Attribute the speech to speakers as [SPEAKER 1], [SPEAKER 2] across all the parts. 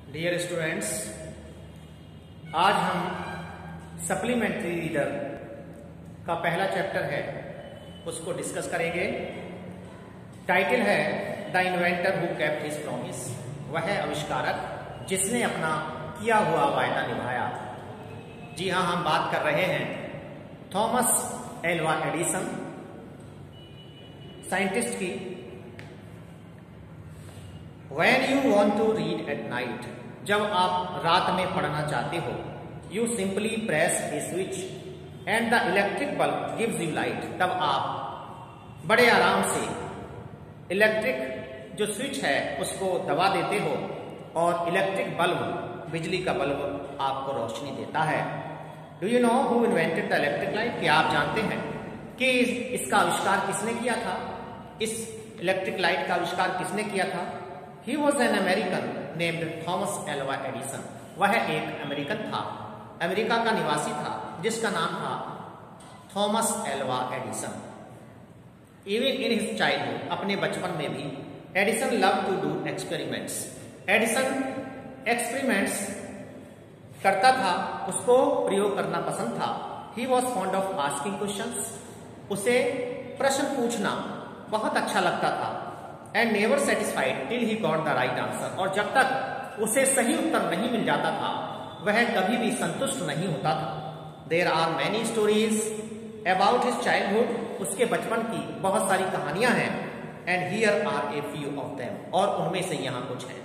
[SPEAKER 1] Dear students, आज हम supplementary reader का पहला चैप्टर है उसको डिस्कस करेंगे। टाइटल है the inventor who kept his promise. वह आविष्कारक जिसने अपना किया हुआ वायदा निभाया। जी हाँ, हम बात कर रहे हैं थॉमस एल्वा एडिसन, साइंटिस्ट की। When you want to read at night, जब आप रात में पढ़ना चाहते हो, you simply press a switch and the electric bulb gives you light। तब आप बड़े आराम से इलेक्ट्रिक जो स्विच है उसको दबा देते हो और इलेक्ट्रिक बल्ब, बिजली का बल्ब आपको रोशनी देता है। Do you know who invented the electric light? क्या आप जानते हैं कि इसका आविष्कार किसने किया था? इस इलेक्ट्रिक लाइट का आविष्कार किसने किया था? He was an American named Thomas Alva Edison। वह एक अमेरिकन था, अमेरिका का निवासी था, जिसका नाम था Thomas Alva Edison. Even in his childhood, अपने बचपन में भी Edison loved to do experiments। Edison experiments करता था, उसको प्रयोग करना पसंद था। He was fond of asking questions। उसे प्रश्न पूछना बहुत अच्छा लगता था। And never satisfied till he got the right answer। और जब तक उसे सही उत्तर नहीं मिल जाता था, वह कभी भी संतुष्ट नहीं होता था। There are many stories about his childhood। उसके बचपन की बहुत सारी कहानियां हैं। And here are a few of them। और उनमें से यहाँ कुछ हैं।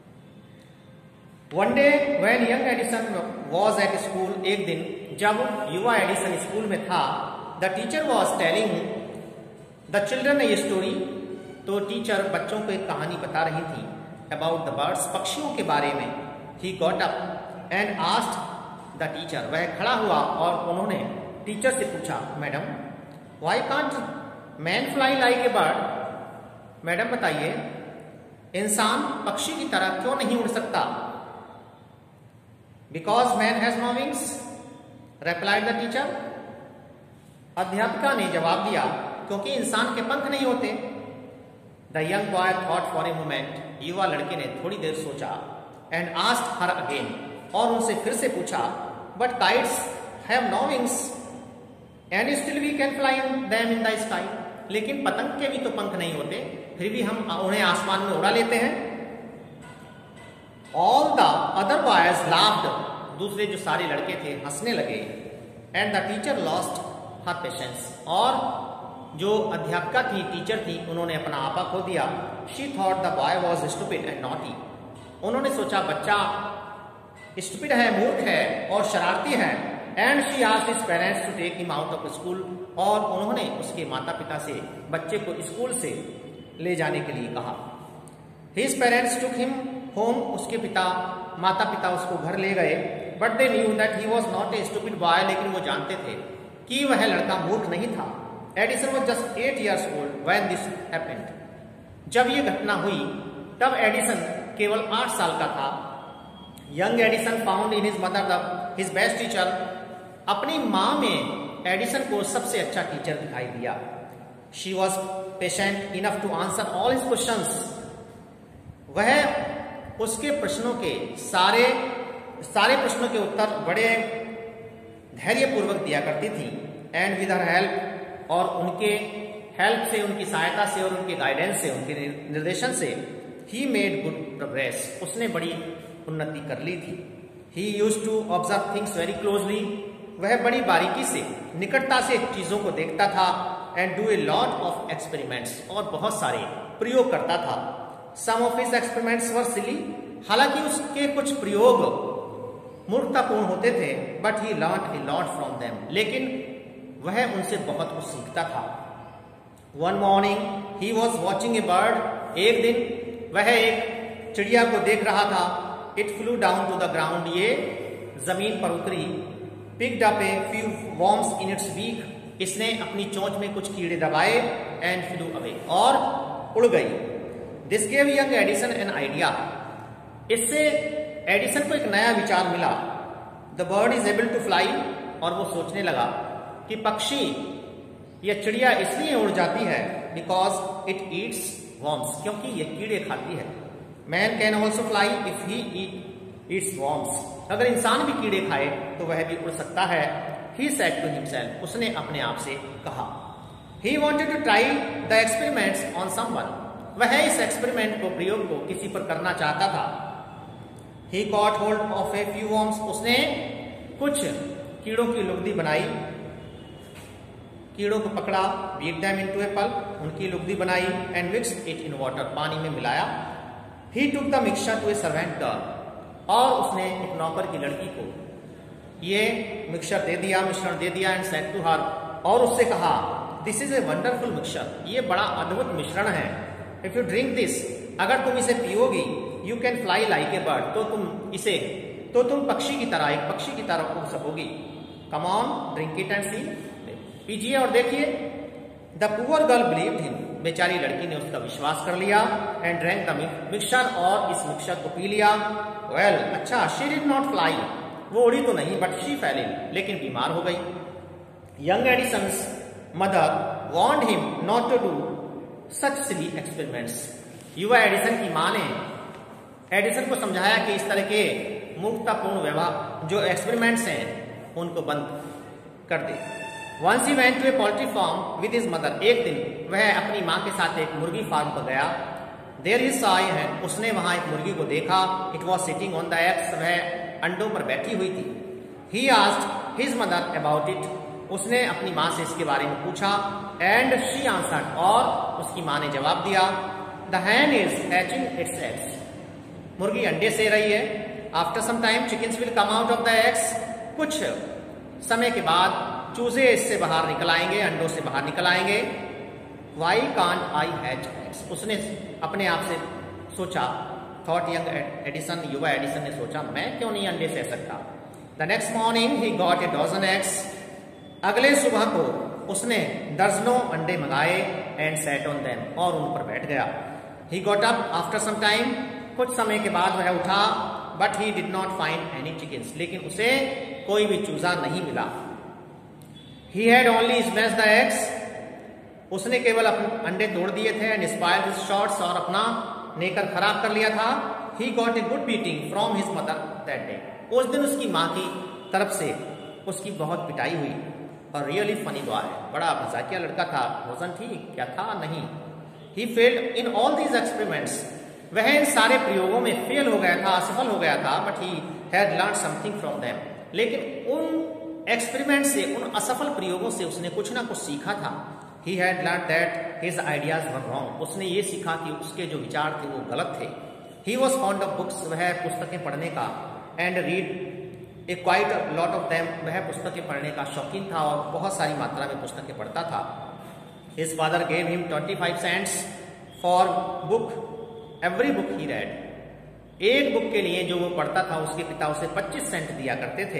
[SPEAKER 1] One day when young Edison was at school, एक दिन जब युवा एडिसन स्कूल में था, the teacher was telling the children a story। तो टीचर बच्चों को एक कहानी बता रही थी अबाउट द बर्ड्स, पक्षियों के बारे में। He got up and asked the teacher. वह खड़ा हुआ और उन्होंने टीचर से पूछा, madam why can't man fly like a bird? Madam बताइए, इंसान पक्षी की तरह क्यों नहीं उड़ सकता? Because man has no wings, replied the teacher. अध्यापिका ने जवाब दिया, क्योंकि इंसान के पंख नहीं होते। The young boy thought for a moment। युवा लड़के ने थोड़ी देर सोचा। And asked her again। और उनसे फिर से पूछा, But kites have no wings and still we can fly them in the sky। लेकिन पतंग के भी तो पंख नहीं होते, फिर भी हम उन्हें आसमान में उड़ा लेते हैं। All the other boys laughed। दूसरे जो सारे लड़के थे हंसने लगे। And the teacher lost her patience। और जो अध्यापिका थी, टीचर थी, उन्होंने अपना आपा खो दिया। She thought the boy was stupid and naughty। उन्होंने सोचा बच्चा स्टूपिड है, मूर्ख है और शरारती है। And she asked his parents to take him out of school। और उन्होंने उसके माता पिता से बच्चे को स्कूल से ले जाने के लिए कहा। His parents took him home। उसके माता पिता उसको घर ले गए। But they knew that he was not a stupid boy। लेकिन वो जानते थे कि वह लड़का मूर्ख नहीं था। Edison was just 8 years old when this happened। जब ये घटना हुई तब एडिसन केवल 8 साल का था। Young Edison found in his mother his best teacher. अपनी माँ में एडिसन को सबसे अच्छा टीचर दिखाई दिया। She was patient enough to answer all his questions. वह उसके प्रश्नों के सारे प्रश्नों के उत्तर बड़े धैर्यपूर्वक दिया करती थी। एंड विद हर हेल्प, और उनके हेल्प से, उनकी सहायता से और उनके गाइडेंस से, उनके निर्देशन से, ही मेड गुड प्रोग्रेस। उसने बड़ी उन्नति कर ली थी। He used to observe things very closely. वह बड़ी बारीकी से, निकटता से चीजों को देखता था। And do a lot of experiments, और बहुत सारे प्रयोग करता था। Some of his experiments were silly. हालांकि उसके कुछ प्रयोग मूर्खतापूर्ण होते थे। But he learned a lot from them. लेकिन वह उनसे बहुत कुछ सीखता था। One morning he was watching a bird. एक दिन वह एक चिड़िया को देख रहा था। It flew down to the ground. ये जमीन पर उतरी। Picked up a few worms in its beak. इसने अपनी चोंच में कुछ कीड़े दबाए। एंड फ्लू अवे, और उड़ गई। This gave young Edison an idea. इससे एडिसन को एक नया विचार मिला। The bird is able to fly. और वो सोचने लगा कि पक्षी या चिड़िया इसलिए उड़ जाती है बिकॉज इट ईट्स वॉर्म्स, क्योंकि ये कीड़े खाती है। Man can also fly if he eats worms. अगर इंसान भी कीड़े खाए तो वह भी उड़ सकता है। ही सेड टू हिमसेल्फ, उसने अपने आप से कहा। He wanted to try the experiments on someone, वह इस एक्सपेरिमेंट को, प्रयोग को किसी पर करना चाहता था। He caught hold of a few worms, उसने कुछ कीड़ों की लुगदी बनाई, कीड़ों को पकड़ा, beat them into a pulp, उनकी लुगदी बनाई, and mixed it in water, पानी में मिलाया। He took the mixture to a servant girl, और उसने एक नौकर की लड़की को ये मिक्सचर दे दिया, मिश्रण दे दिया, एंड सेड टू हर, और उससे कहा, this is a wonderful mixture, ये बड़ा अद्भुत मिश्रण है। इफ यू ड्रिंक दिस, अगर तुम इसे पियोगी, you can fly like a bird, तो तुम पक्षी की तरह, एक पक्षी की तरह उड़ सकोगी। Come on drink it and see, पीजिए और देखिए। The poor girl believed him, बेचारी लड़की ने उसका विश्वास कर लिया। एंड ड्रैंक द मिक्सचर, और इस मिक्सचर को पी लिया। वेल, अच्छा, शी डिड नॉट फ्लाई, वो उड़ी तो नहीं, बट शी फेल इल, लेकिन बीमार हो गई। Young Edison's mother warned him not to do such silly experiments, युवा एडिसन की मां ने एडिसन को समझाया कि इस तरह के मूर्खतापूर्ण व्यवहार जो एक्सपेरिमेंट्स हैं उनको बंद कर दे। Once he went to a poultry farm with his mother, एक दिन वह अपनी मां के साथ एक मुर्गी फार्म पर गया। There he saw a hen, उसने वहां एक मुर्गी को देखा। It was sitting on the eggs, वह अंडों पर बैठी हुई थी। He asked his mother about it, उसने अपनी मां से इसके बारे में पूछा। एंड शी आंसर्ड, और उसकी मां ने जवाब दिया, the hen is hatching its eggs, मुर्गी अंडे से रही है। After some time chickens will come out of the eggs, कुछ समय के बाद चूजे इससे बाहर निकल आएंगे, अंडों से बाहर निकल आएंगे। Why can't I hatch eggs, उसने अपने आप से सोचा, थॉट यंग एडिसन, युवा एडिसन ने सोचा, मैं क्यों नहीं अंडे से सकता। The next morning he got a dozen eggs, अगले सुबह को उसने दर्जनों अंडे मंगाए। एंड सेट ऑन देम, और उन पर बैठ गया। He got up after some time, कुछ समय के बाद वह उठा। But he did not find any chickens, लेकिन उसे कोई भी चूजा नहीं मिला। He had only smashed the eggs, उसने केवल अपने अंडे तोड़ दिए थे। एंड स्पाइल्ड हिज शॉट्स, और अपना नेकर खराब कर लिया था। He got a good beating from his mother that day, उस दिन उसकी मां की तरफ से उसकी बहुत पिटाई हुई। और रियली फनी बॉय, बड़ा मजाकिया लड़का था। वजन थी क्या था, नहीं। He failed in all these experiments, वह इन सारे प्रयोगों में फेल हो गया था, असफल हो गया था। But he had learn something from them, लेकिन उन एक्सपेरिमेंट से, उन असफल प्रयोगों से उसने कुछ ना कुछ सीखा था। He had learn that his ideas were wrong, उसने ये सीखा कि उसके जो विचार थे वो गलत थे। He was fond of books, वह पुस्तकें पढ़ने का। And read a quite lot of them, वह पुस्तकें पढ़ने का शौकीन था और बहुत सारी मात्रा में पुस्तकें पढ़ता था। His father gave him 25 cents for book, every book he read, एक बुक के लिए जो वो पढ़ता था उसके पिता उसे 25 सेंट दिया करते थे।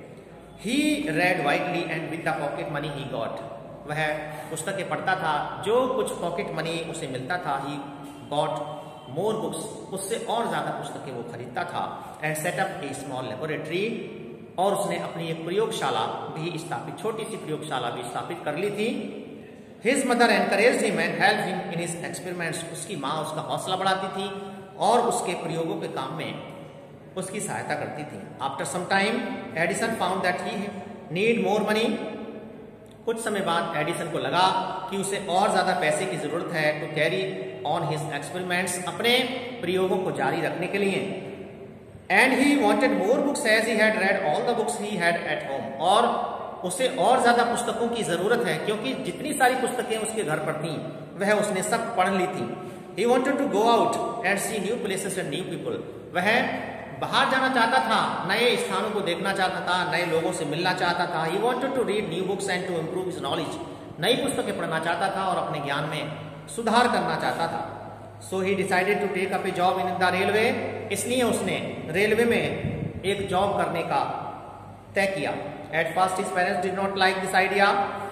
[SPEAKER 1] He read widely and with the pocket money he got, वह पुस्तकें पढ़ता था, जो कुछ पॉकेट मनी उसे मिलता था। ही गॉट मोर बुक्स, उससे और ज्यादा पुस्तकें वो खरीदता था। And set up a small laboratory, और उसने अपनी एक प्रयोगशाला भी स्थापित, छोटी सी प्रयोगशाला भी स्थापित कर ली थी। His mother encouraged him and help him in his experiments, उसकी माँ उसका हौसला बढ़ाती थी और उसके प्रयोगों के काम में उसकी सहायता करती थी। After some time Edison found that he need more money, कुछ समय बाद एडिसन को लगा कि उसे और ज्यादा पैसे की जरूरत है to carry on his experiments, अपने प्रयोगों को जारी रखने के लिए। And he wanted more books as he had read all the books he had at home, और उसे और ज्यादा पुस्तकों की जरूरत है क्योंकि जितनी सारी पुस्तकें उसके घर पर थीं वह उसने सब पढ़ ली थी। He wanted to go out and see new places and new people, वह बाहर जाना चाहता था, नए स्थानों को देखना चाहता था, नए लोगों से मिलना चाहता था। He wanted to read new books and to improve his knowledge, नई पुस्तकें पढ़ना चाहता था और अपने ज्ञान में सुधार करना चाहता था। So he decided to take up a job in the railway, इसलिए उसने रेलवे में एक जॉब करने का तय किया। At first his parents did not like this idea,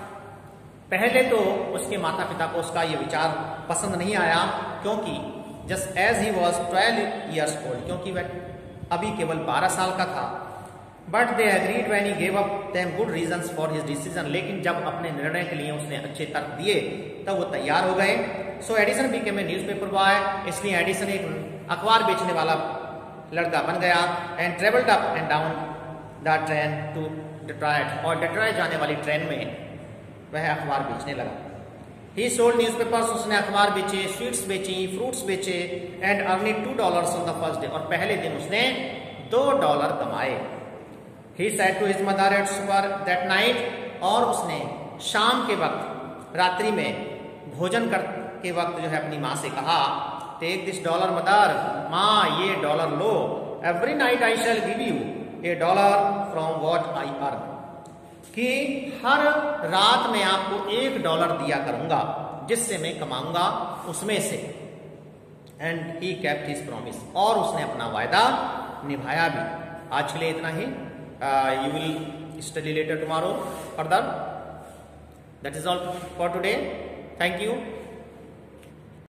[SPEAKER 1] पहले तो उसके माता पिता को उसका ये विचार पसंद नहीं आया, क्योंकि just as he was 12 years old, क्योंकि वह अभी केवल 12 साल का था। But they agreed when he gave up them good reasons for his decision, लेकिन जब अपने निर्णय के लिए उसने अच्छे तर्क दिए तब वो तैयार हो गए। So Edison became a newspaper boy, इसलिए एडिसन एक अखबार बेचने वाला लड़का बन गया and travelled up and down the train to Detroit, और डेट्रॉयट जाने वाली ट्रेन में वह अखबार बेचने लगा। ही सोल्ड न्यूज़पेपर्स, उसने अखबार बेचे, स्वीट्स बेची, फ्रूट्स बेचे and earning $2 on the first day, और पहले दिन उसने $2 कमाए। He said to his mother at supper that night, और उसने शाम के वक्त, रात्रि में भोजन कर के वक्त जो है अपनी माँ से कहा, टेक दिस $1 मदर, माँ ये $1 लो, every night I shall give you $1 from what I earn, कि हर रात में आपको $1 दिया करूंगा जिससे मैं कमाऊंगा उसमें से। And he kept his promise, और उसने अपना वायदा निभाया भी। आज के लिए इतना ही। You will study later tomorrow further. That is all for today. Thank you.